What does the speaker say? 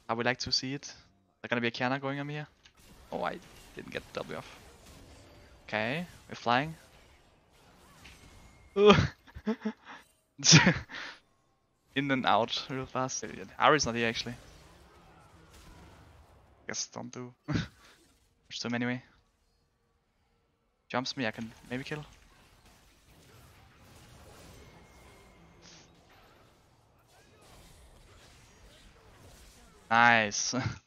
I would like to see it. There's gonna be a Kiana going on me here. Oh, I didn't get the W off. Okay, we're flying. In and out real fast. Ari's not here actually. Guess don't do. There's too many way. Jumps me, I can maybe kill. Nice.